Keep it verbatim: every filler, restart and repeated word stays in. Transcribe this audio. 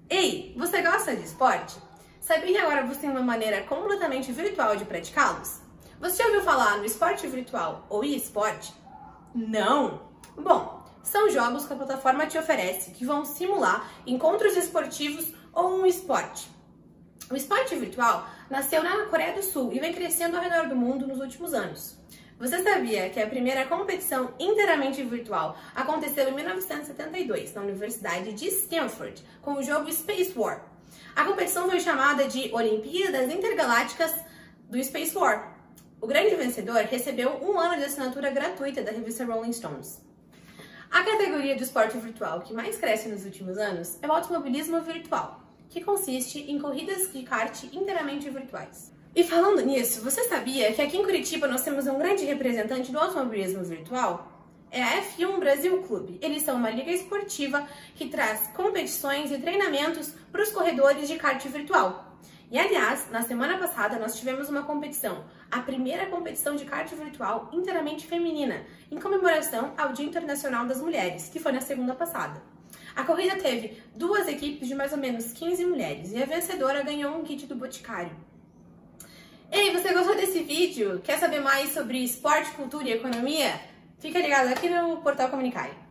Ei, você gosta de esporte? Sabia que agora você tem uma maneira completamente virtual de praticá-los? Você já ouviu falar no esporte virtual ou e-esporte? Não! Bom, são jogos que a plataforma te oferece que vão simular encontros esportivos ou um esporte. O esporte virtual nasceu na Coreia do Sul e vem crescendo ao redor do mundo nos últimos anos. Você sabia que a primeira competição inteiramente virtual aconteceu em mil novecentos e setenta e dois na Universidade de Stanford, com o jogo Space War? A competição foi chamada de Olimpíadas Intergalácticas do Space War. O grande vencedor recebeu um ano de assinatura gratuita da revista Rolling Stones. A categoria de esporte virtual que mais cresce nos últimos anos é o automobilismo virtual, que consiste em corridas de kart inteiramente virtuais. E falando nisso, você sabia que aqui em Curitiba nós temos um grande representante do automobilismo virtual? É a F um Brasil Clube. Eles são uma liga esportiva que traz competições e treinamentos para os corredores de kart virtual. E aliás, na semana passada nós tivemos uma competição, a primeira competição de kart virtual inteiramente feminina, em comemoração ao Dia Internacional das Mulheres, que foi na segunda passada. A corrida teve duas equipes de mais ou menos quinze mulheres e a vencedora ganhou um kit do Boticário. Ei, você gostou desse vídeo? Quer saber mais sobre esporte, cultura e economia? Fica ligado aqui no Portal Comunicare.